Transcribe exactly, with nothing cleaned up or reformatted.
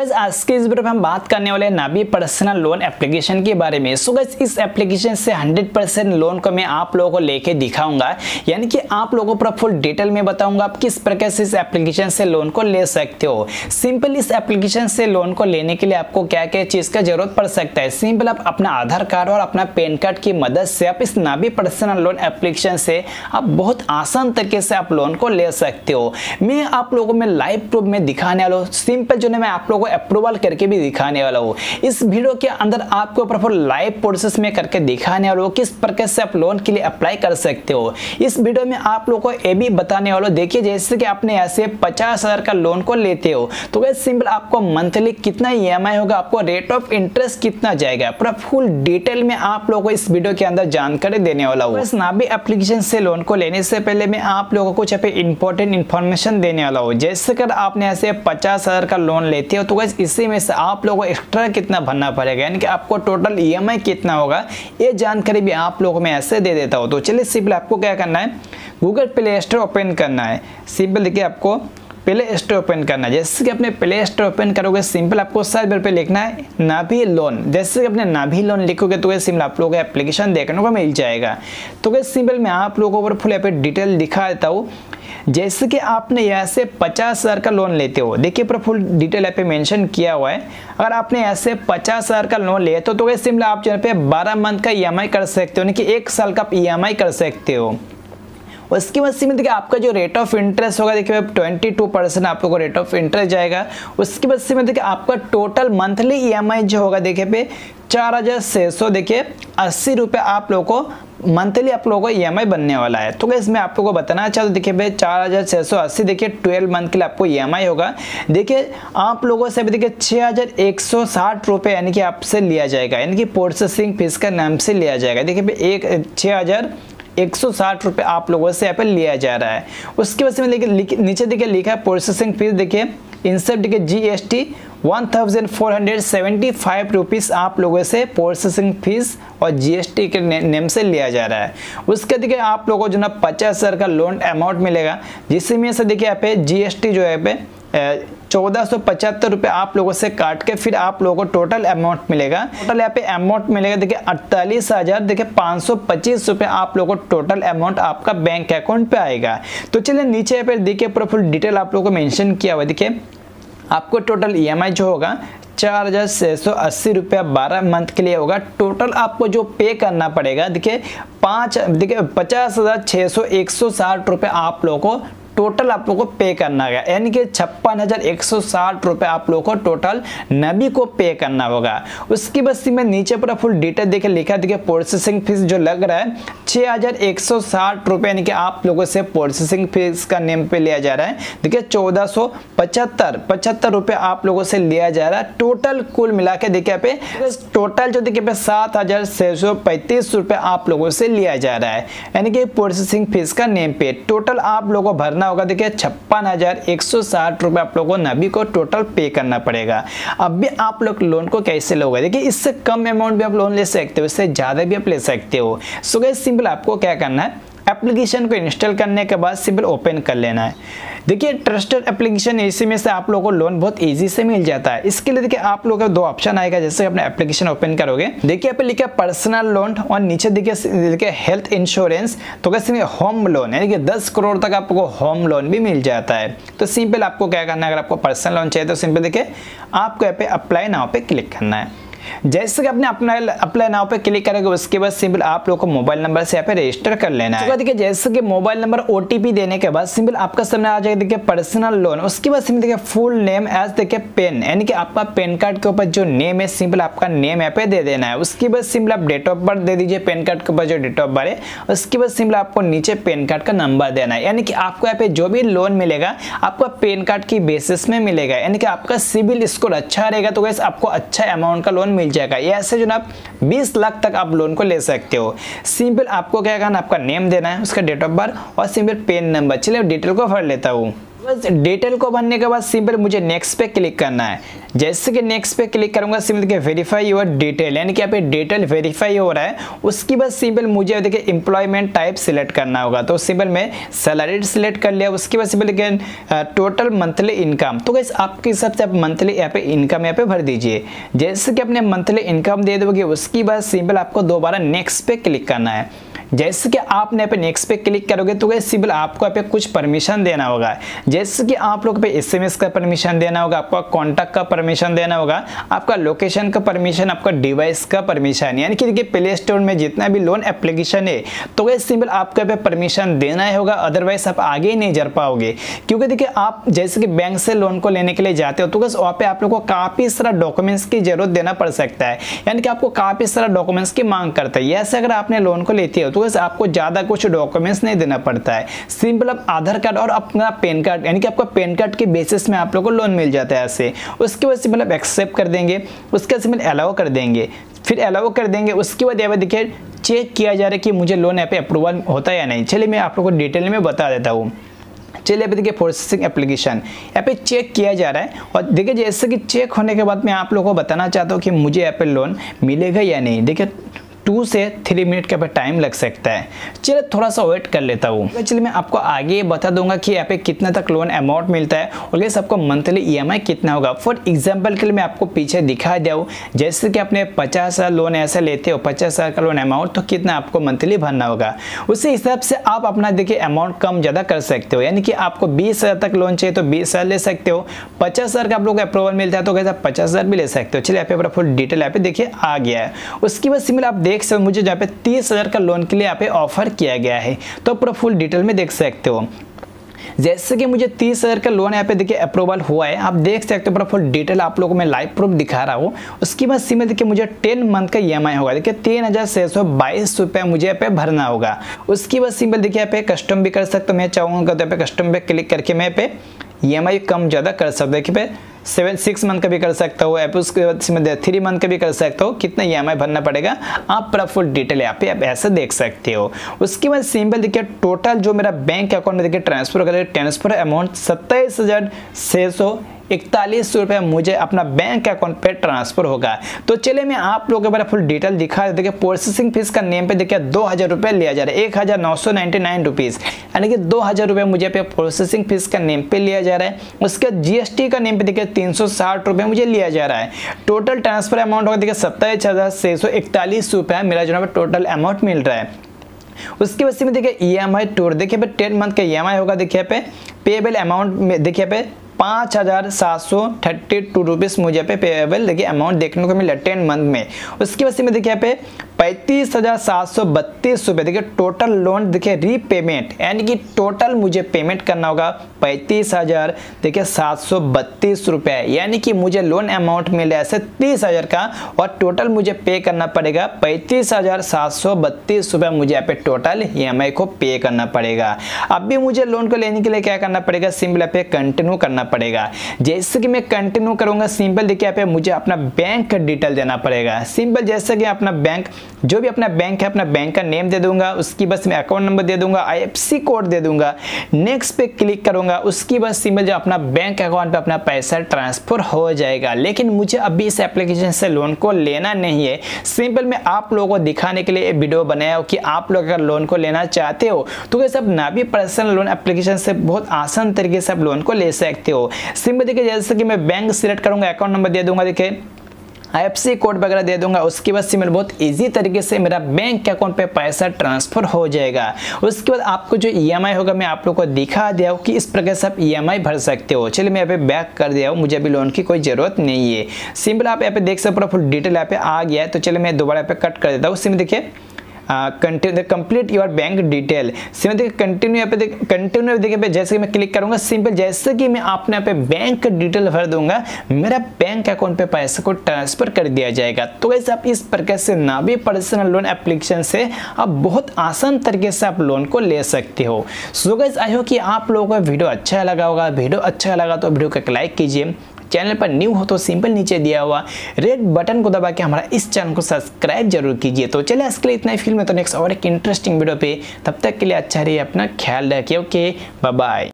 आज के इस वीडियो में हम बात करने वाले हैं नाभी पर्सनल लोन एप्लीकेशन के बारे में। सो गाइस इस एप्लीकेशन से हंड्रेड परसेंट लोन को मैं आप लोगों को लेके दिखाऊंगा, यानी कि आप लोगों को फुल डिटेल में बताऊंगा आप किस प्रकार से इस एप्लीकेशन से लोन को ले सकते हो। सिंपल इस एप्लीकेशन से लोन को लेने के लिए आपको क्या क्या चीज का जरूरत पड़ सकता है। सिंपल आप अपना आधार कार्ड और अपना पैन कार्ड की मदद से आप इस नाभी पर्सनल लोन एप्लीकेशन से आप बहुत आसान तरीके से आप लोन को ले सकते हो। मैं आप लोगों में लाइव प्रूफ में दिखाने वाला हूँ, सिंपल जो है मैं आप लोगों को अप्रूवल करके भी दिखाने वाला हूँ। इस वीडियो के अंदर आपको प्रॉपर लाइव प्रोसेस में करके दिखाने वाला हूँ किस प्रकार से आप लोन के लिए अप्लाई कर सकते हो। इस वीडियो में आप लोगों को ये भी बताने वाला हूँ, देखिए जैसे कि आपने ऐसे पचास हजार का लोन को लेते हो तो गाइस सिंपल आपको मंथली कितना ई एम आई होगा, आपको रेट ऑफ इंटरेस्ट कितना जाएगा, पूरा फुल डिटेल में आप लोगों को इस वीडियो के अंदर जानकारी देने वाला हूँ। इस नाभी एप्लीकेशन से लोन को लेने से पहले मैं आप लोगों को कुछ इंपॉर्टेंट इन्फॉर्मेशन देने वाला हूँ। जैसे अगर आपने ऐसे पचास हजार का लोन लेते हो तो गाइस इसी में से आप लोगों को एक्स्ट्रा कितना भरना पड़ेगा, यानी कि आपको टोटल ई एम आई कितना होगा, ये जानकारी भी आप लोगों को मैं ऐसे दे देता हूँ। तो चलिए सिंपल आपको क्या करना है, गूगल प्ले स्टोर ओपन करना है। सिंपल देखिए आपको प्ले स्टोर ओपन करना है। जैसे कि अपने प्ले स्टोर ओपन करोगे सिंपल आपको सर्च बार पे लिखना है नाभी लोन। जैसे कि अपने नाभी लोन लिखोगे तो सिंपल आप लोगों को एप्लीकेशन देखने को मिल जाएगा। तो सिंपल मैं आप लोगों को फुल यहाँ पे डिटेल दिखा देता हूँ। जैसे कि आपने यहाँ से पचास हजार का लोन लेते हो, देखिए पूरा फुल डिटेल यहाँ पे मेंशन किया हुआ है। अगर आपने ऐसे पचास हजार का लोन लिया तो तो सिंपल आप जो पे बारह मंथ का ई एम आई कर सकते हो, यानी कि एक साल का ई एम आई कर सकते हो। उसकी वजह में देखिए आपका जो रेट ऑफ इंटरेस्ट होगा, देखिए बाईस परसेंट आप लोगों को रेट ऑफ इंटरेस्ट जाएगा। उसकी वजह में देखिए आपका total monthly E M I जो होगा देखिए पे चार हजार छः सौ देखिए अस्सी रुपये आप लोगों को मंथली आप लोगों को ई एम आई बनने वाला है। तो इसमें आप लोगों को बताना चाहता हूँ, देखिए भाई चार हजार छः सौ अस्सी देखिए ट्वेल्व मंथ के लिए आपको ई एम आई होगा। देखिए आप लोगों से देखिए छः हजार एक सौ साठ रुपये यानी कि आपसे लिया जाएगा, यानी कि प्रोसेसिंग फीस का नाम से लिया जाएगा। देखिए भाई एक छः हजार एक सौ साठ रुपये आप लोगों से यहाँ पे लिया जा रहा है। उसके वजह में देखिए नीचे देखिए लिखा है प्रोसेसिंग फीस, देखिए इंसर्ट देखिए G S T one thousand four hundred seventy five rupees आप लोगों से प्रोसेसिंग फीस और जी एस टी के ने, नेम से लिया जा रहा है। उसके देखिए आप लोगों को जो ना पचास हजार का लोन अमाउंट मिलेगा, जिसमें से देखिए यहाँ पे जी एस टी जो है पे चौदह सौ पचहत्तर रुपये आप लोगों से काट के फिर आप लोगों को टोटल अमाउंट मिलेगा। टोटल यहाँ पे अमाउंट मिलेगा देखिए अड़तालीस हजार देखिए पाँच सौ पच्चीस रुपये आप लोगों को टोटल अमाउंट आपका बैंक अकाउंट पे आएगा। तो चलिए नीचे पे देखिए पूरा फुल डिटेल आप लोगों को मेंशन किया हुआ, देखिए आपको टोटल ई एम आई जो होगा चार हजार छः सौ अस्सी रुपया बारह मंथ के लिए होगा। टोटल आपको जो पे करना पड़ेगा देखिए पाँच देखिए पचास हजार छः सौ एक सौ साठ रुपये आप लोगों को टोटल आप लोगों को पे करना होगा, यानी कि छप्पन हजार एक सौ साठ रुपये आप लोगों को टोटल नबी को पे करना होगा। उसकी बस्ती में नीचे पूरा फुल डिटेल देखिए लिखा देखिए प्रोसेसिंग फीस जो लग रहा है छः हजार एक सौ साठ रुपये, यानी कि आप लोगों से प्रोसेसिंग फीस का नेम पे लिया जा रहा है। देखिए चौदह सौ पचहत्तर पचहत्तर रुपये आप लोगों से लिया जा रहा है। टोटल कुल मिला के देखिए पे टोटल जो देखिए पे सात हजार छः सौ पैंतीस रुपये आप लोगों से लिया जा रहा है, यानी कि प्रोसेसिंग फीस का नेम पे टोटल आप लोगों को भरना होगा देखिए छप्पन हजार एक सौ साठ रुपए आप लोगों को नबी को टोटल पे करना पड़ेगा। अब भी आप लोग लोन को कैसे लोगे, देखिए इससे कम अमाउंट भी आप लोन ले सकते हो, इससे ज्यादा भी आप ले सकते हो। सो गाइस सिंपल आपको क्या करना है, एप्लीकेशन को इंस्टॉल करने के बाद सिंपल ओपन कर लेना है। देखिए ट्रस्टेड एप्लीकेशन इसी में से आप लोगों को लोन बहुत इजी से मिल जाता है। इसके लिए देखिए आप लोगों का दो ऑप्शन आएगा। जैसे अपने एप्लीकेशन ओपन करोगे देखिए यहाँ पे लिखा पर्सनल लोन और नीचे देखिए देखिए हेल्थ इंश्योरेंस, तो कैसे होम लोन यानी कि दस करोड़ तक आपको होम लोन भी मिल जाता है। तो सिंपल आपको क्या करना है, अगर आपको पर्सनल लोन चाहिए तो सिंपल देखिए आपको यहाँ पे अप्लाई नाउ पे क्लिक करना है। जैसे कि आपने अपना अप्लाई नाउ पे क्लिक करेंगे उसके बाद सिंपल आप लोगों को मोबाइल नंबर से यहाँ पे रजिस्टर कर लेना है। देखिए जैसे कि मोबाइल नंबर ओटीपी देने के बाद सिंपल आपका सामने आ जाएगा देखिए पर्सनल लोन। उसके बाद सिंपल देखिए फुल नेम एज देखिए पेन, यानी कि आपका पेन कार्ड के ऊपर जो नेम है सिंपल आपका नेम यहाँ पे दे देना है। उसके बाद सिंपल आप डेट ऑफ बर्थ दे दीजिए, पेन कार्ड के ऊपर जो डेट ऑफ बर्थ है। उसके बाद सिंपल आपको नीचे पेन कार्ड का नंबर देना है, यानी कि आपको यहाँ पे जो भी लोन मिलेगा आपको पेन कार्ड की बेसिस में मिलेगा, यानी कि आपका सिविल स्कोर अच्छा रहेगा तो गाइस आपको अच्छा अमाउंट का लोन मिल जाएगा। ये ऐसे जो ना बीस लाख तक आप लोन को ले सकते हो। सिंपल आपको क्या करना, आपका नेम देना है, उसका डेट ऑफ बर्थ और सिंपल पेन नंबर। चलिए डिटेल को भर लेता हूँ। बस डिटेल को भरने के बाद सिंपल मुझे नेक्स्ट पे क्लिक करना है। जैसे कि नेक्स्ट पे क्लिक करूंगा सिंपल देखिए वेरीफाई योर डिटेल, यानी कि यहाँ पे डिटेल वेरीफाई हो रहा है। उसके बाद सिंपल मुझे देखिए एम्प्लॉयमेंट टाइप सिलेक्ट करना होगा, तो सिंपल मैं सैलरी सिलेक्ट कर लिया। उसके बाद सिंपल देखिए टोटल मंथली इनकम, तो गाइस आपके हिसाब से आप मंथली यहाँ पे इनकम यहाँ पे भर दीजिए। जैसे कि अपने मंथली इनकम दे दोगे उसके बाद सिंपल आपको दोबारा नेक्स्ट पे क्लिक करना है। जैसे कि आपने यहाँ पे नेक्स्ट पे क्लिक करोगे तो गाइस सिंपल आपको यहाँ पे कुछ परमिशन देना होगा। जैसे कि आप लोग पे एसएमएस का परमिशन देना होगा, आपका कॉन्टैक्ट का परमिशन देना होगा, आपका लोकेशन का परमिशन, आपका डिवाइस का परमिशन, यानी कि देखिए प्ले स्टोर में जितना भी लोन एप्लीकेशन है तो गाइस सिंपल आपको यहाँ पे परमिशन देना ही होगा, अदरवाइज आप आगे ही नहीं जा पाओगे। क्योंकि देखिए आप जैसे कि बैंक से लोन को लेने के लिए जाते हो तो गाइस वहाँ पे आप लोग को काफी सारा डॉक्यूमेंट्स की जरूरत देना पड़ सकता है, यानी कि आपको काफी सारा डॉक्यूमेंट्स की मांग करता है। ऐसे अगर आपने लोन को लेती हो तो आपको ज्यादा कुछ डॉक्यूमेंट्स नहीं देना पड़ता है, सिंपल आप आधार कार्ड और अपना पैन कार्ड, यानी कि आपका पैन कार्ड के बेसिस में आप लोगों को लोन मिल जाता है ऐसे। उसके बाद सिंपल आप एक्सेप्ट कर देंगे, उसके बाद सिंपल अलाउ कर देंगे, फिर अलाउ कर देंगे। उसके बाद यहाँ पे देखिए चेक किया जा रहा है कि मुझे लोन यहाँ पे अप्रूवल होता है या नहीं। चलिए मैं आप लोगों को डिटेल में बता देता हूँ। चलिए अभी देखिए प्रोसेसिंग एप्लीकेशन यहाँ पे चेक किया जा रहा है, और देखिए जैसे कि चेक होने के बाद मैं आप लोगों को बताना चाहता हूँ कि मुझे यहाँ पे लोन मिलेगा या नहीं। देखिए टू से थ्री मिनट का टाइम लग सकता है, चलिए थोड़ा सा वेट कर लेता हूँ। चलिए मैं आपको आगे बता दूंगा कि यहाँ पे कितना तक लोन अमाउंट मिलता है और ये सबको मंथली ईएमआई कितना होगा। फॉर एग्जांपल के लिए मैं आपको पीछे दिखा दिया हूँ, जैसे कि आपने पचास हजार लोन ऐसा लेते हो, पचास हजार का लोन अमाउंट, तो कितना आपको मंथली भरना होगा। उसी हिसाब से आप अपना देखिए अमाउंट कम ज़्यादा कर सकते हो, यानी कि आपको बीस हजार तक लोन चाहिए तो बीस हजार ले सकते हो, पचास हजार का आप लोग अप्रूवल मिलता है तो कैसे पचास हजार भी ले सकते हो। चलिए यहाँ पे फुल डिटेल यहाँ पे देखिए आ गया है। उसके बाद सिंपल आप देख सकते हो मुझे जहाँ पे तीस हजार का लोन के लिए यहाँ पे ऑफर किया गया है, तो पूरा फुल डिटेल में देख सकते हो। जैसे कि मुझे तीस हजार का लोन यहाँ पे देखिए अप्रूवल हुआ है, आप देख सकते हो पूरा फुल डिटेल आप लोगों को मैं लाइव प्रूफ दिखा रहा हूँ। उसके बाद सिंपल देखिए मुझे टेन मंथ का ईएमआई होगा, देखिए तीन हजार छह सौ बाईस रुपये मुझे यहाँ पे भरना होगा। उसके बाद सिंपल देखिए यहाँ पे कस्टम भी कर सकते हो, मैं चाहूँगा तो यहाँ पे कस्टम पे क्लिक करके मैं यहाँ पे ईएमआई कम ज़्यादा कर सकता हूँ। देखिए सेवन सिक्स मंथ का भी कर सकता हो, उसके बाद थ्री मंथ का भी कर सकता हो, कितना ईएमआई भरना पड़ेगा आप पूरा फुल डिटेल यहाँ पे आप ऐसे देख सकते हो। उसके बाद सिंपल देखिए टोटल जो मेरा बैंक अकाउंट में देखिए ट्रांसफर कर ट्रांसफर अमाउंट सत्ताईस हजार छः सौ इकतालीस रुपये मुझे अपना बैंक अकाउंट पे ट्रांसफर होगा। तो चलिए मैं आप लोगों को फुल डिटेल दिखा देखिए प्रोसेसिंग फीस का नेम पे देखिए दो हजार रुपये लिया जा रहा है, एक हजार नौ सौ नाइन्टी नाइन रुपीज़, यानी कि दो हजार रुपये मुझे पे प्रोसेसिंग फीस का नेम पे लिया जा रहा है। उसके बाद जीएसटी का नेम पे देखिए तीन सौ साठ रुपये मुझे लिया जा रहा है। टोटल ट्रांसफर अमाउंट होगा देखिए सत्ताईस हजार छः सौ इकतालीस रुपये मेरा जो है टोटल अमाउंट मिल रहा है। उसके बाद में देखिए ईएमआई टूर देखिए पे टेन मंथ का ईएमआई होगा, देखिए पे पेएबल अमाउंट में देखिए पे पाँच हजार सात सौ थर्टी टू रुपीज़ मुझे पे पेएबल देखिए अमाउंट देखने को मिला टेन मंथ में। उसके बाद में देखिए यहाँ पे पैंतीस हजार सात सौ बत्तीस रुपये देखिए टोटल लोन देखिए रीपेमेंट, यानी कि टोटल मुझे पेमेंट करना होगा पैंतीस हजार देखिए सात सौ बत्तीस रुपये, यानी कि मुझे लोन अमाउंट मिले ऐसे तीस हजार का और टोटल मुझे पे करना पड़ेगा पैंतीस हजार सात सौ बत्तीस रुपये मुझे यहाँ पे टोटल ईएमआई को पे करना पड़ेगा। अब भी मुझे लोन को लेने के लिए क्या करना पड़ेगा, सिंपल यहाँ पे कंटिन्यू करना पड़ेगा। जैसे कि मैं कंटिन्यू करूंगा सिंपल देखिए यहाँ पे मुझे अपना बैंक का डिटेल देना पड़ेगा। सिंपल जैसे कि अपना बैंक जो भी अपना बैंक है अपना बैंक का नेम दे दूंगा, उसकी बस मैं अकाउंट नंबर दे दूंगा, आईएफएससी कोड दे दूंगा, नेक्स्ट पे क्लिक करूंगा। उसकी बस सिंपल जो अपना बैंक अकाउंट पे अपना पैसा ट्रांसफर हो जाएगा। लेकिन मुझे अभी इस एप्लीकेशन से लोन को लेना नहीं है, सिंपल मैं आप लोगों को दिखाने के लिए वीडियो बनाया हो कि आप लोग अगर लोन को लेना चाहते हो तो ये सब नाभी पर्सनल लोन एप्लीकेशन से बहुत आसान तरीके से आप लोन को ले सकते हो। सिंपल देखिए जैसे कि मैं बैंक सिलेक्ट करूंगा, अकाउंट नंबर दे दूंगा, देखिए आईएफएससी कोड वगैरह दे दूंगा, उसके बाद सिंपल बहुत इजी तरीके से मेरा बैंक अकाउंट पे पैसा ट्रांसफर हो जाएगा। उसके बाद आपको जो ईएमआई होगा मैं आप लोगों को दिखा दिया हूँ कि इस प्रकार से आप ईएमआई भर सकते हो। चलिए मैं यहाँ पे बैक कर दिया हूँ, मुझे अभी लोन की कोई जरूरत नहीं है। सिंपल आप यहाँ पे देख सकते पूरा फुल डिटेल यहाँ पे आ गया है। तो चलिए मैं दोबारा यहाँ पे कट कर देता हूँ। सिंपल देखिए continue complete your bank detail, simple देखिए कंटिन्यू यहाँ पे कंटिन्यू देखिए जैसे कि मैं क्लिक करूंगा सिंपल जैसे कि मैं आपने यहाँ पे बैंक डिटेल भर दूंगा मेरा बैंक अकाउंट पे पैसे को ट्रांसफर कर दिया जाएगा। तो वैसे आप इस प्रकार से नाभी पर्सनल लोन एप्लीकेशन से आप बहुत आसान तरीके से आप लोन को ले सकते हो। सो गाइस आई होप कि आप लोगों को वीडियो अच्छा लगा होगा। वीडियो अच्छा लगा तो वीडियो को लाइक कीजिए, चैनल पर न्यू हो तो सिंपल नीचे दिया हुआ रेड बटन को दबा के हमारा इस चैनल को सब्सक्राइब जरूर कीजिए। तो चलिए इसके लिए इतना ही, फिल्म में तो नेक्स्ट और एक इंटरेस्टिंग वीडियो पे, तब तक के लिए अच्छा रहिए, अपना ख्याल रखिए। Okay bye bye.